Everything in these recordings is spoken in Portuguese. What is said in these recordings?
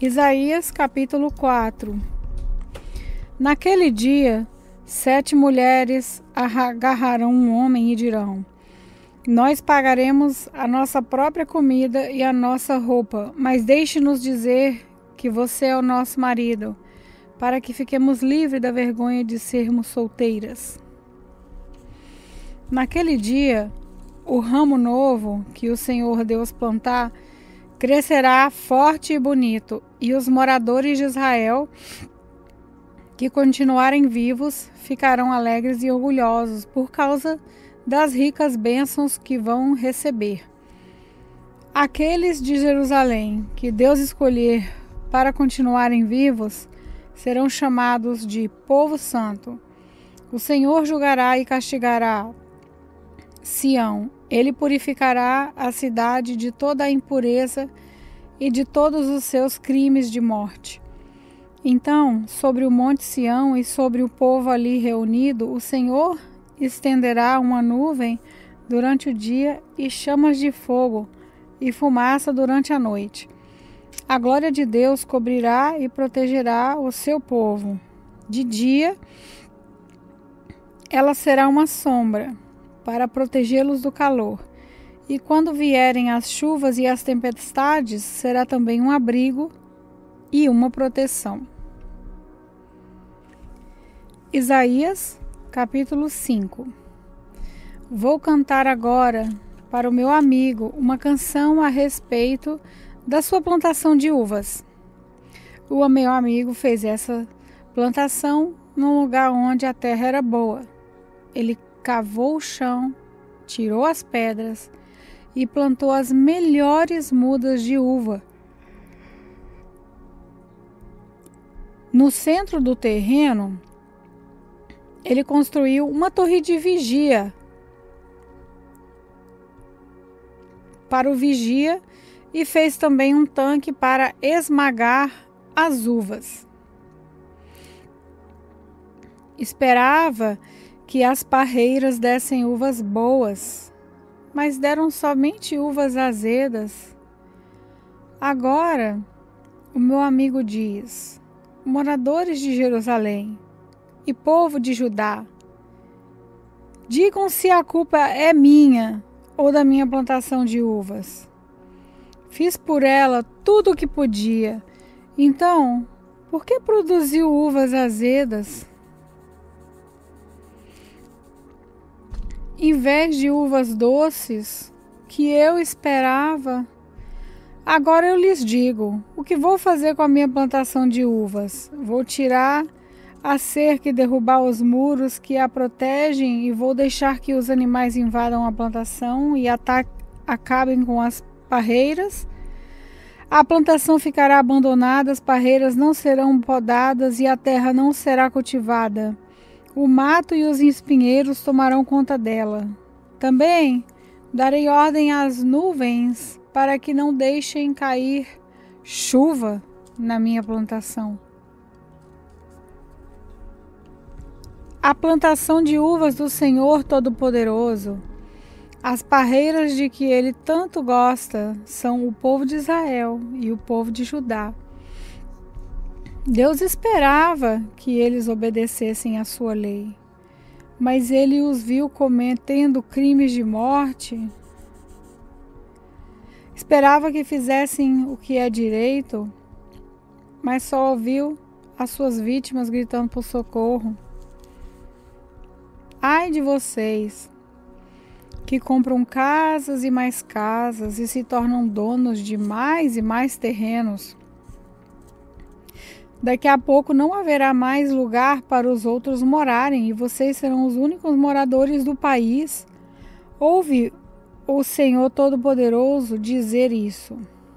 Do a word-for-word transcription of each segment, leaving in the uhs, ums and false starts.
Isaías capítulo quatro. Naquele dia, sete mulheres agarrarão um homem e dirão: nós pagaremos a nossa própria comida e a nossa roupa, mas deixe-nos dizer que você é o nosso marido, para que fiquemos livres da vergonha de sermos solteiras. Naquele dia, o ramo novo que o Senhor Deus plantar crescerá forte e bonito, e os moradores de Israel que continuarem vivos ficarão alegres e orgulhosos por causa das ricas bênçãos que vão receber. Aqueles de Jerusalém que Deus escolher para continuarem vivos serão chamados de povo santo. O Senhor julgará e castigará Sião. Ele purificará a cidade de toda a impureza e de todos os seus crimes de morte. Então, sobre o monte Sião e sobre o povo ali reunido, o Senhor estenderá uma nuvem durante o dia e chamas de fogo e fumaça durante a noite. A glória de Deus cobrirá e protegerá o seu povo. De dia, ela será uma sombra para protegê-los do calor. E quando vierem as chuvas e as tempestades, será também um abrigo e uma proteção. Isaías, capítulo cinco. Vou cantar agora para o meu amigo uma canção a respeito da sua plantação de uvas. O meu amigo fez essa plantação num lugar onde a terra era boa. Ele cavou o chão, tirou as pedras e plantou as melhores mudas de uva. No centro do terreno, ele construiu uma torre de vigia para o vigia e fez também um tanque para esmagar as uvas. Esperava que as parreiras dessem uvas boas, mas deram somente uvas azedas. Agora, o meu amigo diz: moradores de Jerusalém e povo de Judá, digam se a culpa é minha ou da minha plantação de uvas. Fiz por ela tudo o que podia, então, por que produziu uvas azedas? Em vez de uvas doces, que eu esperava, agora eu lhes digo: o que vou fazer com a minha plantação de uvas? Vou tirar a cerca e derrubar os muros que a protegem, e vou deixar que os animais invadam a plantação e acabem com as parreiras. A plantação ficará abandonada, as parreiras não serão podadas e a terra não será cultivada. O mato e os espinheiros tomarão conta dela. Também darei ordem às nuvens para que não deixem cair chuva na minha plantação. A plantação de uvas do Senhor Todo-Poderoso, as parreiras de que ele tanto gosta, são o povo de Israel e o povo de Judá. Deus esperava que eles obedecessem à sua lei, mas ele os viu cometendo crimes de morte. Esperava que fizessem o que é direito, mas só ouviu as suas vítimas gritando por socorro. Ai de vocês, que compram casas e mais casas e se tornam donos de mais e mais terrenos. Daqui a pouco não haverá mais lugar para os outros morarem, e vocês serão os únicos moradores do país. Ouve o Senhor Todo-Poderoso dizer isso.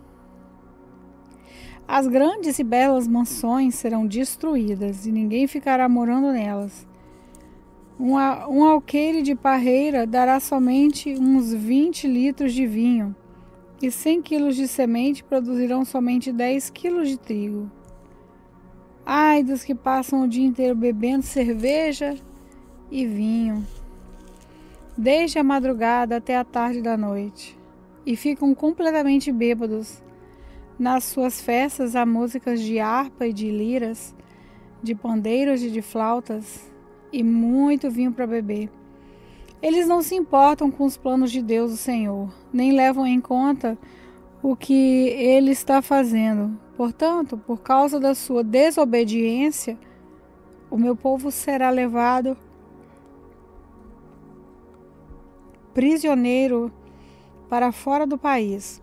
As grandes e belas mansões serão destruídas, e ninguém ficará morando nelas. Um, um alqueire de parreira dará somente uns vinte litros de vinho, e cem quilos de semente produzirão somente dez quilos de trigo. Ai dos que passam o dia inteiro bebendo cerveja e vinho, desde a madrugada até a tarde da noite, e ficam completamente bêbados. Nas suas festas há músicas de harpa e de liras, de pandeiros e de flautas, e muito vinho para beber. Eles não se importam com os planos de Deus, o Senhor, nem levam em conta o que Ele está fazendo. Portanto, por causa da sua desobediência, o meu povo será levado prisioneiro para fora do país.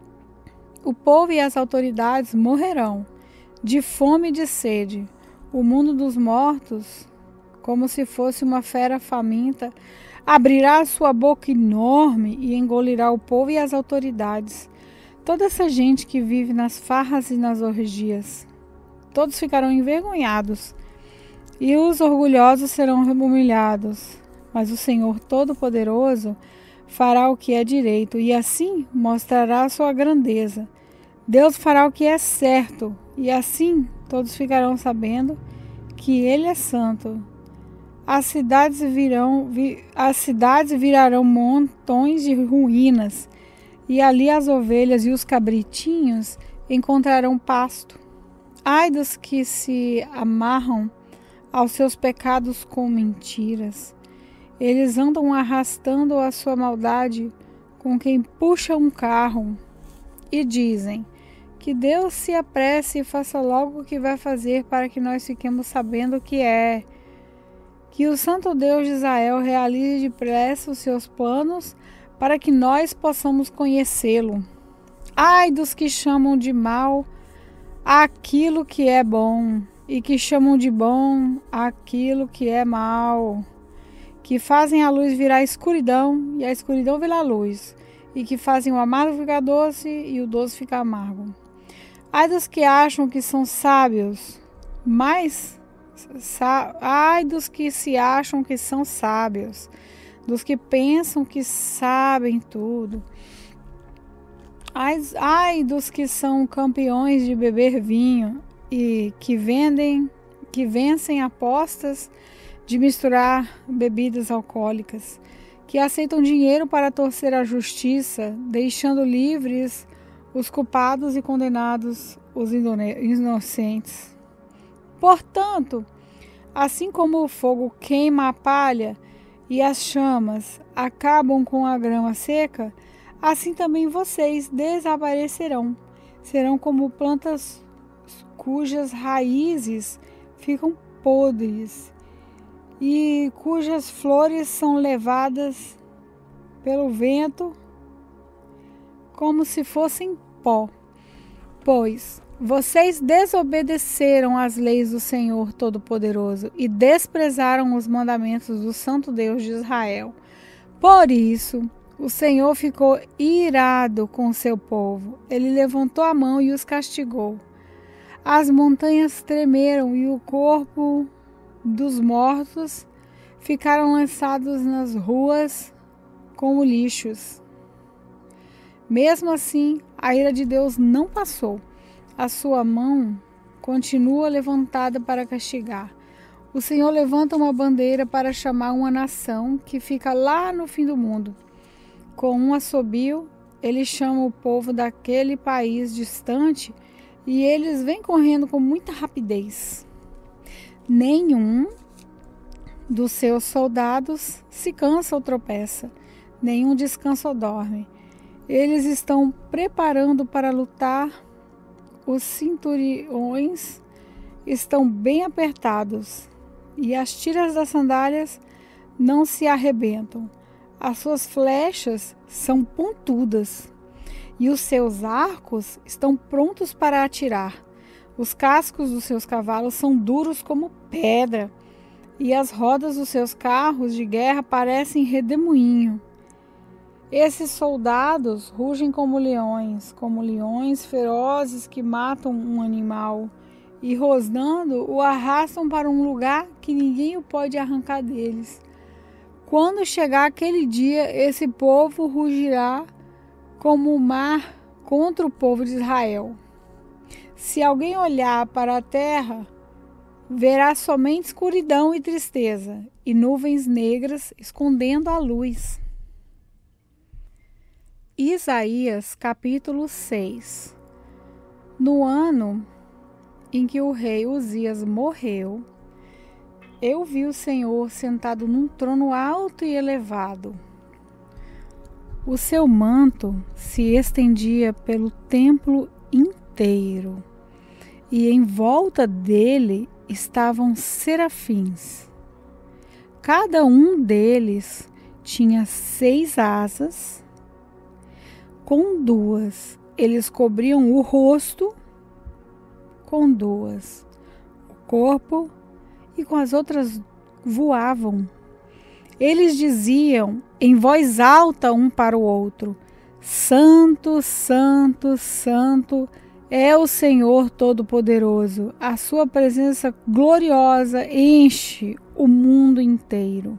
O povo e as autoridades morrerão de fome e de sede. O mundo dos mortos, como se fosse uma fera faminta, abrirá a sua boca enorme e engolirá o povo e as autoridades. Toda essa gente que vive nas farras e nas orgias, todos ficarão envergonhados, e os orgulhosos serão humilhados. Mas o Senhor Todo-Poderoso fará o que é direito, e assim mostrará a sua grandeza. Deus fará o que é certo, e assim todos ficarão sabendo que Ele é santo. As cidades virão, vi, as cidades virarão montões de ruínas, e ali as ovelhas e os cabritinhos encontrarão pasto. Ai dos que se amarram aos seus pecados com mentiras. Eles andam arrastando a sua maldade com quem puxa um carro e dizem que Deus se apresse e faça logo o que vai fazer para que nós fiquemos sabendo o que é. Que o Santo Deus de Israel realize depressa os seus planos para que nós possamos conhecê-lo. Ai dos que chamam de mal aquilo que é bom e que chamam de bom aquilo que é mal, que fazem a luz virar escuridão e a escuridão virar luz, e que fazem o amargo ficar doce e o doce ficar amargo. Ai dos que acham que são sábios, mas sa- ai dos que se acham que são sábios, dos que pensam que sabem tudo. Ai, ai dos que são campeões de beber vinho e que vendem, que vencem apostas de misturar bebidas alcoólicas, que aceitam dinheiro para torcer a justiça, deixando livres os culpados e condenados os inocentes. Portanto, assim como o fogo queima a palha e as chamas acabam com a grama seca, assim também vocês desaparecerão. Serão como plantas cujas raízes ficam podres e cujas flores são levadas pelo vento como se fossem pó. Pois vocês desobedeceram às leis do Senhor Todo-Poderoso e desprezaram os mandamentos do Santo Deus de Israel. Por isso, o Senhor ficou irado com seu povo. Ele levantou a mão e os castigou. As montanhas tremeram e o corpo dos mortos ficaram lançados nas ruas como lixos. Mesmo assim, a ira de Deus não passou. A sua mão continua levantada para castigar. O Senhor levanta uma bandeira para chamar uma nação que fica lá no fim do mundo. Com um assobio, ele chama o povo daquele país distante e eles vêm correndo com muita rapidez. Nenhum dos seus soldados se cansa ou tropeça, nenhum descansa ou dorme. Eles estão preparando para lutar. Os cinturões estão bem apertados e as tiras das sandálias não se arrebentam. As suas flechas são pontudas e os seus arcos estão prontos para atirar. Os cascos dos seus cavalos são duros como pedra e as rodas dos seus carros de guerra parecem redemoinho. Esses soldados rugem como leões, como leões ferozes que matam um animal e, rosnando, o arrastam para um lugar que ninguém o pode arrancar deles. Quando chegar aquele dia, esse povo rugirá como o mar contra o povo de Israel. Se alguém olhar para a terra, verá somente escuridão e tristeza, e nuvens negras escondendo a luz. Isaías capítulo seis. No ano em que o rei Uzias morreu, eu vi o Senhor sentado num trono alto e elevado. O seu manto se estendia pelo templo inteiro, e em volta dele estavam serafins. Cada um deles tinha seis asas. Com duas eles cobriam o rosto, com duas o corpo, e com as outras voavam. Eles diziam em voz alta um para o outro: Santo, Santo, Santo é o Senhor Todo-Poderoso. A sua presença gloriosa enche o mundo inteiro.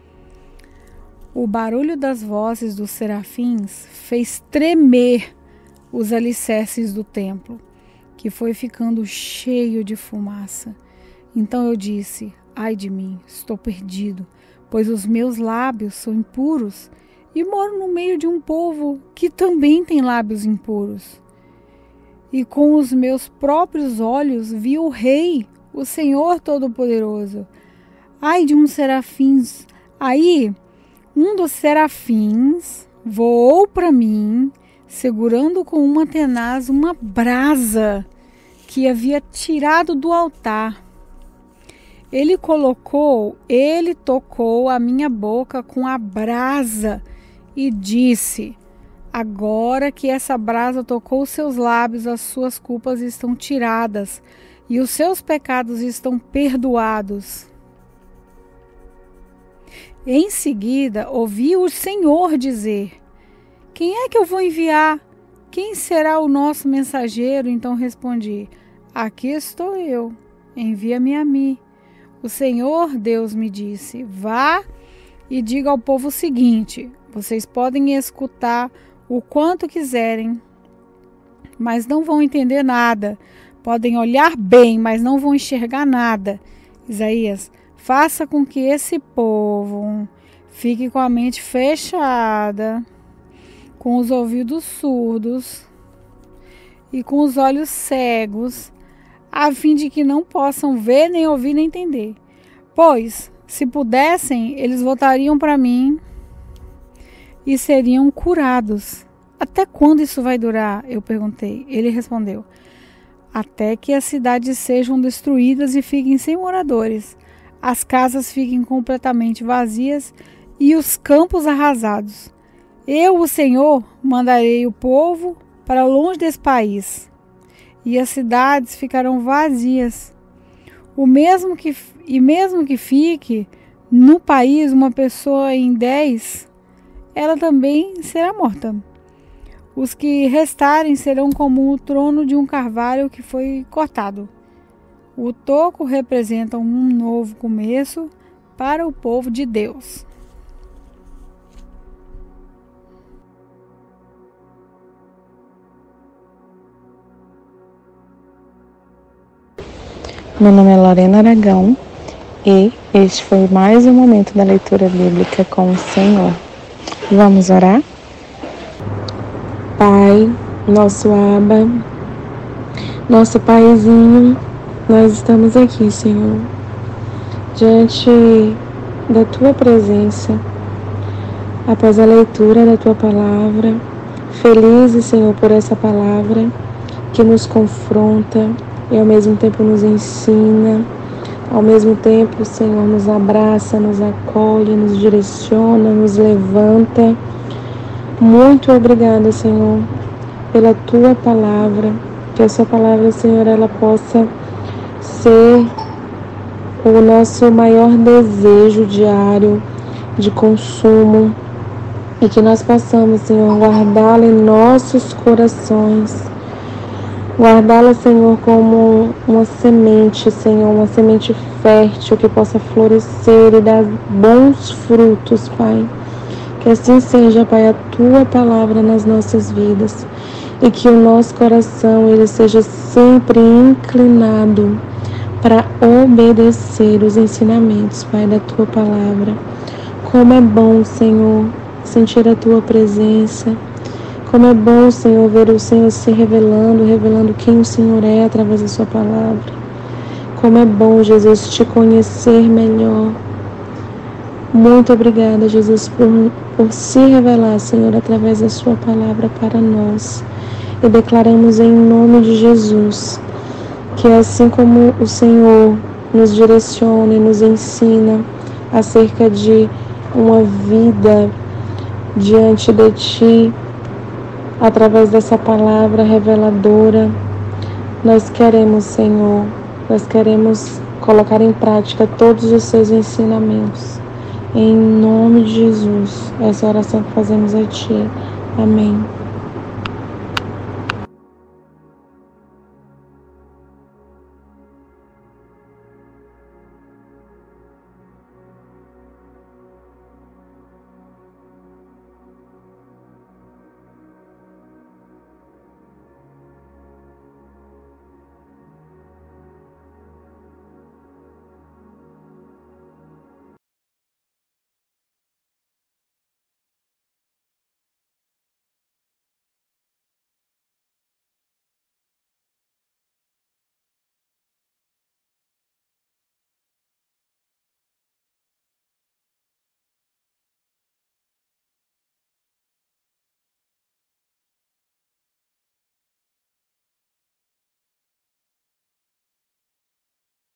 O barulho das vozes dos serafins fez tremer os alicerces do templo, que foi ficando cheio de fumaça. Então eu disse: ai de mim, estou perdido, pois os meus lábios são impuros e moro no meio de um povo que também tem lábios impuros. E com os meus próprios olhos vi o Rei, o Senhor Todo-Poderoso. Ai de um serafins. Aí um dos serafins voou para mim, segurando com uma tenaz uma brasa que havia tirado do altar. Ele colocou, ele tocou a minha boca com a brasa e disse: agora que essa brasa tocou os seus lábios, as suas culpas estão tiradas e os seus pecados estão perdoados. Em seguida, ouvi o Senhor dizer: quem é que eu vou enviar? Quem será o nosso mensageiro? Então respondi: aqui estou eu, envia-me a mim. O Senhor Deus me disse: vá e diga ao povo o seguinte: vocês podem escutar o quanto quiserem, mas não vão entender nada. Podem olhar bem, mas não vão enxergar nada. Isaías, faça com que esse povo fique com a mente fechada, com os ouvidos surdos e com os olhos cegos, a fim de que não possam ver, nem ouvir, nem entender. Pois, se pudessem, eles voltariam para mim e seriam curados. Até quando isso vai durar? Eu perguntei. Ele respondeu: até que as cidades sejam destruídas e fiquem sem moradores, as casas fiquem completamente vazias e os campos arrasados. Eu, o Senhor, mandarei o povo para longe desse país, e as cidades ficarão vazias. O mesmo que, e mesmo que fique no país uma pessoa em dez, ela também será morta. Os que restarem serão como o trono de um carvalho que foi cortado. O toco representa um novo começo para o povo de Deus. Meu nome é Lorena Aragão e este foi mais um momento da leitura bíblica com o Senhor. Vamos orar? Pai, nosso Abba, nosso Paizinho, nós estamos aqui, Senhor, diante da Tua presença, após a leitura da Tua palavra, felizes, Senhor, por essa palavra que nos confronta e ao mesmo tempo nos ensina, ao mesmo tempo, Senhor, nos abraça, nos acolhe, nos direciona, nos levanta. Muito obrigada, Senhor, pela Tua palavra, que a Sua palavra, Senhor, ela possa ser o nosso maior desejo diário de consumo e que nós possamos, Senhor, guardá-la em nossos corações. Guardá-la, Senhor, como uma semente, Senhor, uma semente fértil que possa florescer e dar bons frutos, Pai. Que assim seja, Pai, a Tua palavra nas nossas vidas e que o nosso coração ele seja sempre inclinado para obedecer os ensinamentos, Pai, da Tua palavra. Como é bom, Senhor, sentir a Tua presença. Como é bom, Senhor, ver o Senhor se revelando, revelando quem o Senhor é através da sua palavra. Como é bom, Jesus, te conhecer melhor. Muito obrigada, Jesus, por, por se revelar, Senhor, através da sua palavra para nós. E declaramos em nome de Jesus que assim como o Senhor nos direciona e nos ensina acerca de uma vida diante de Ti, através dessa palavra reveladora, nós queremos, Senhor, nós queremos colocar em prática todos os Seus ensinamentos. Em nome de Jesus, essa oração que fazemos a Ti. Amém.